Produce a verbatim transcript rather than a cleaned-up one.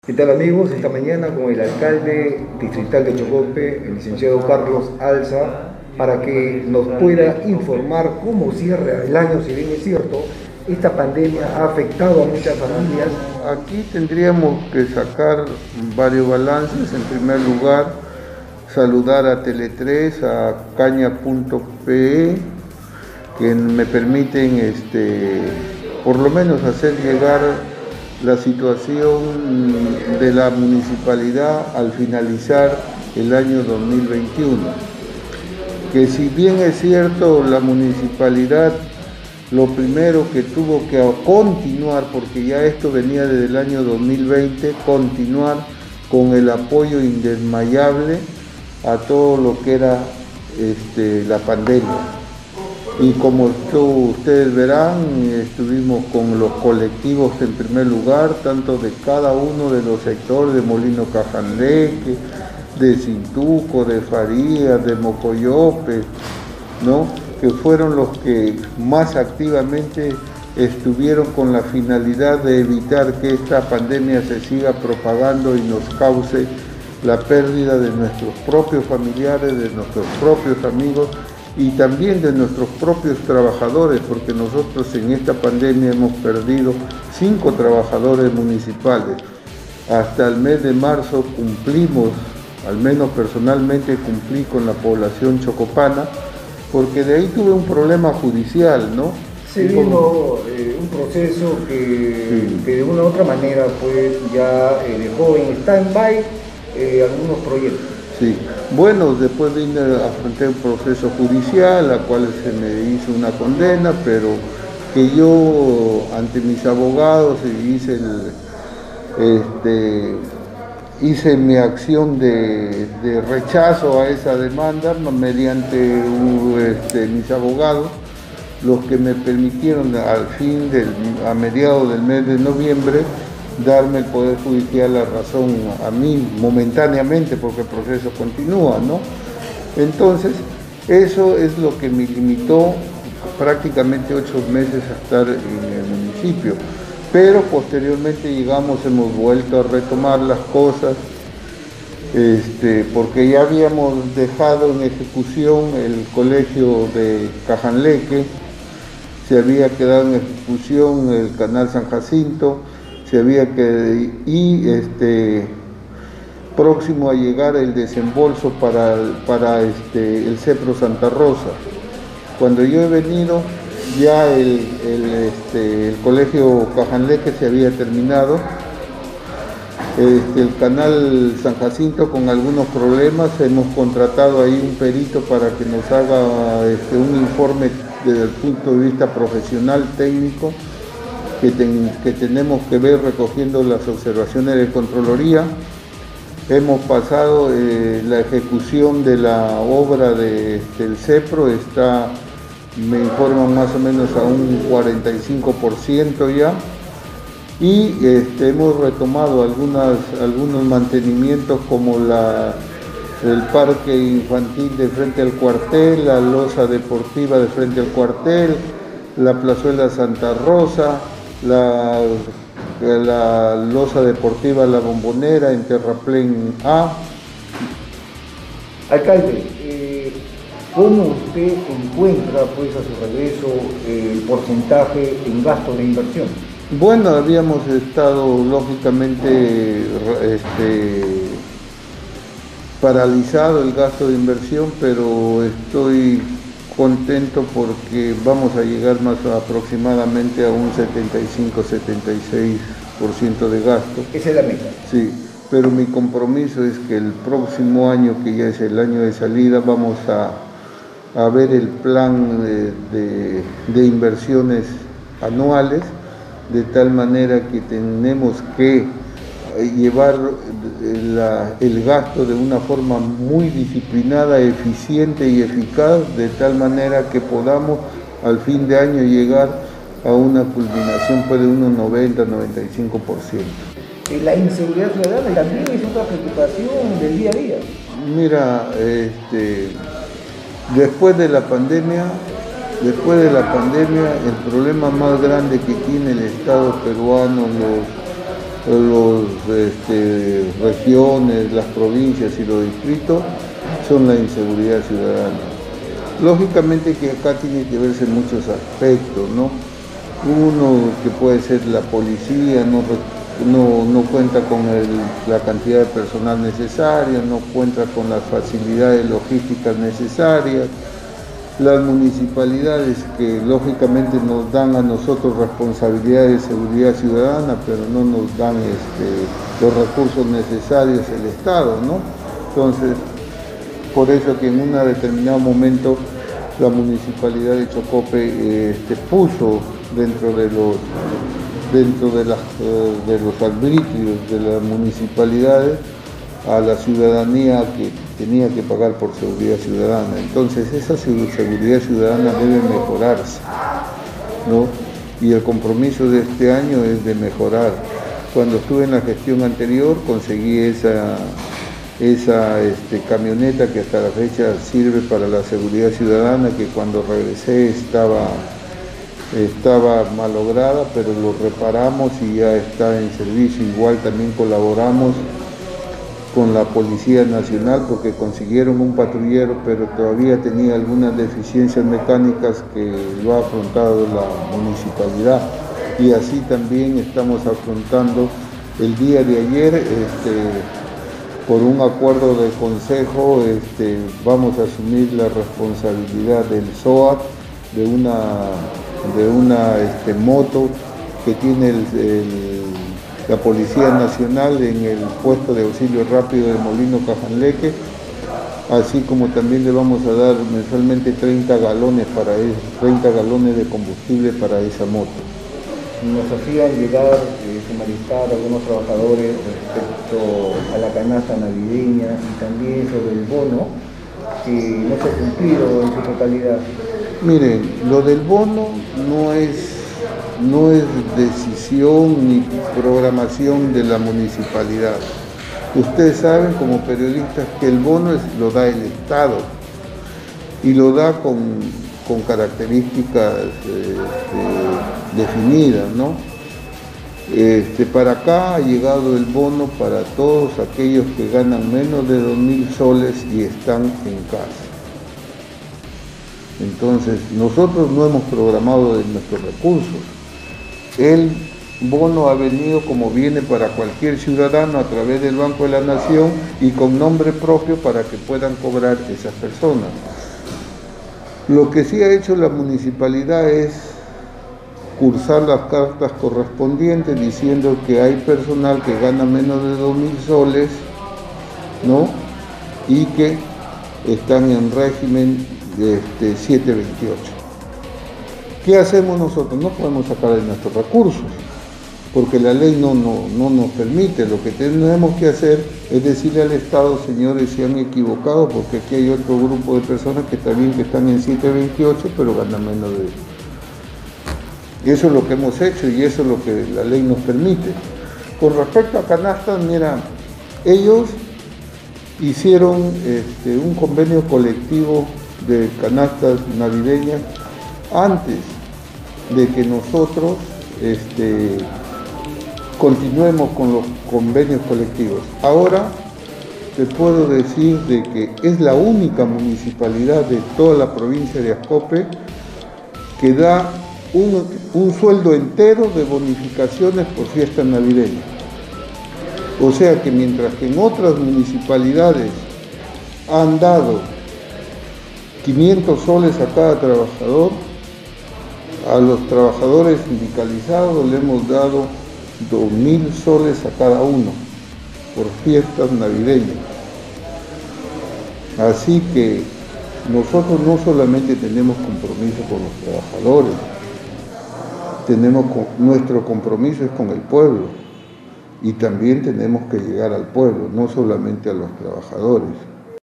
¿Qué tal amigos? Esta mañana con el alcalde distrital de Chocope, el licenciado Carlos Alza, para que nos pueda informar cómo cierra el año. Si bien es cierto, esta pandemia ha afectado a muchas familias. Aquí tendríamos que sacar varios balances. En primer lugar, saludar a Tele tres, a caña punto pe, que me permiten este, por lo menos hacer llegar la situación de la municipalidad al finalizar el año dos mil veintiuno. Que si bien es cierto, la municipalidad lo primero que tuvo que continuar, porque ya esto venía desde el año dos mil veinte, continuar con el apoyo indesmayable a todo lo que era este, la pandemia. Y como esto, ustedes verán, estuvimos con los colectivos en primer lugar, tanto de cada uno de los sectores, de Molino Cajanleque, de Cintuco, de Farías, de Mocoyope, ¿no?, que fueron los que más activamente estuvieron con la finalidad de evitar que esta pandemia se siga propagando y nos cause la pérdida de nuestros propios familiares, de nuestros propios amigos y también de nuestros propios trabajadores, porque nosotros en esta pandemia hemos perdido cinco trabajadores municipales. Hasta el mes de marzo cumplimos, al menos personalmente cumplí con la población chocopana, porque de ahí tuve un problema judicial, ¿no? Se vino eh, un proceso que, sí. que de una u otra manera pues ya eh, dejó en stand-by eh, algunos proyectos. Sí, bueno, después vine a afrontar un proceso judicial, a cual se me hizo una condena, pero que yo ante mis abogados hice, el, este, hice mi acción de, de rechazo a esa demanda mediante este, mis abogados, los que me permitieron al fin, del, a mediados del mes de noviembre, darme el Poder Judicial la razón a mí momentáneamente, porque el proceso continúa, ¿no? Entonces, eso es lo que me limitó prácticamente ocho meses a estar en el municipio. Pero posteriormente llegamos, hemos vuelto a retomar las cosas, este, porque ya habíamos dejado en ejecución el colegio de Cajanleque, se había quedado en ejecución el canal San Jacinto, se había que y este próximo a llegar el desembolso para, para este, el CEPRO Santa Rosa. Cuando yo he venido, ya el, el, este, el colegio Cajanleque se había terminado, este, el canal San Jacinto con algunos problemas, hemos contratado ahí un perito para que nos haga este, un informe desde el punto de vista profesional, técnico, Que, ten, que tenemos que ver recogiendo las observaciones de Contraloría. Hemos pasado eh, la ejecución de la obra de, del CEPRO, está, me informan más o menos a un cuarenta y cinco por ciento ya, y este, hemos retomado algunas, algunos mantenimientos como la, el parque infantil de frente al cuartel, la losa deportiva de frente al cuartel, la plazuela Santa Rosa, La, la losa deportiva La Bombonera en Terraplén A. Alcalde, eh, ¿cómo usted encuentra pues a su regreso eh, el porcentaje en gasto de inversión? Bueno, habíamos estado lógicamente este, paralizado el gasto de inversión, pero estoy contento porque vamos a llegar más aproximadamente a un setenta y cinco a setenta y seis por ciento de gasto. Esa es la meta. Sí, pero mi compromiso es que el próximo año, que ya es el año de salida, vamos a, a ver el plan de, de, de inversiones anuales, de tal manera que tenemos que llevar la, el gasto de una forma muy disciplinada, eficiente y eficaz, de tal manera que podamos al fin de año llegar a una culminación pues, de unos noventa a noventa y cinco por ciento. La inseguridad ciudadana también es otra preocupación del día a día. Mira, este, después de la pandemia, después de la pandemia, el problema más grande que tiene el Estado peruano, los las este, regiones, las provincias y los distritos son la inseguridad ciudadana. Lógicamente que acá tiene que verse muchos aspectos, ¿no? Uno que puede ser la policía, no, no, no cuenta con el, la cantidad de personal necesaria, no cuenta con las facilidades logísticas necesarias. Las municipalidades que lógicamente nos dan a nosotros responsabilidades de seguridad ciudadana, pero no nos dan este, los recursos necesarios el Estado, ¿no? Entonces, por eso que en un determinado momento la municipalidad de Chocope este, puso dentro de los dentro de, las, de los arbitrios de las municipalidades a la ciudadanía que tenía que pagar por seguridad ciudadana. Entonces esa seguridad ciudadana debe mejorarse, ¿no? Y el compromiso de este año es de mejorar. Cuando estuve en la gestión anterior conseguí esa, esa este, camioneta que hasta la fecha sirve para la seguridad ciudadana, que cuando regresé estaba, estaba malograda, pero lo reparamos y ya está en servicio. Igual también colaboramos con la Policía Nacional porque consiguieron un patrullero, pero todavía tenía algunas deficiencias mecánicas que lo ha afrontado la municipalidad. Y así también estamos afrontando el día de ayer, este, por un acuerdo de consejo, este, vamos a asumir la responsabilidad del S O A T, de una, de una este, moto que tiene el, el la Policía Nacional en el puesto de auxilio rápido de Molino Cajanleque, así como también le vamos a dar mensualmente treinta galones, para treinta galones de combustible para esa moto. Nos hacían llegar, eh, su malestar, algunos trabajadores respecto a la canasta navideña y también sobre el bono, que no se ha cumplido en su totalidad. Miren, lo del bono no es no es decisión ni programación de la municipalidad. Ustedes saben como periodistas que el bono es, lo da el Estado y lo da con, con características este, definidas, ¿no? Este, para acá ha llegado el bono para todos aquellos que ganan menos de dos mil soles y están en casa. Entonces, nosotros no hemos programado de nuestros recursos. El bono ha venido como viene para cualquier ciudadano a través del Banco de la Nación y con nombre propio para que puedan cobrar esas personas. Lo que sí ha hecho la municipalidad es cursar las cartas correspondientes diciendo que hay personal que gana menos de dos mil soles, ¿no? Y que están en régimen de este, siete veintiocho. ¿Qué hacemos nosotros? No podemos sacar de nuestros recursos, porque la ley no, no, no nos permite. Lo que tenemos que hacer es decirle al Estado, señores, se han equivocado, porque aquí hay otro grupo de personas que también que están en siete veintiocho, pero ganan menos de eso. Eso es lo que hemos hecho y eso es lo que la ley nos permite. Con respecto a canastas, mira, ellos hicieron este, un convenio colectivo de canastas navideñas antes de que nosotros este, continuemos con los convenios colectivos. Ahora te puedo decir de que es la única municipalidad de toda la provincia de Ascope que da un, un sueldo entero de bonificaciones por fiesta navideña. O sea que mientras que en otras municipalidades han dado quinientos soles a cada trabajador, a los trabajadores sindicalizados le hemos dado dos mil soles a cada uno por fiestas navideñas. Así que nosotros no solamente tenemos compromiso con los trabajadores, tenemos con, nuestro compromiso es con el pueblo y también tenemos que llegar al pueblo, no solamente a los trabajadores.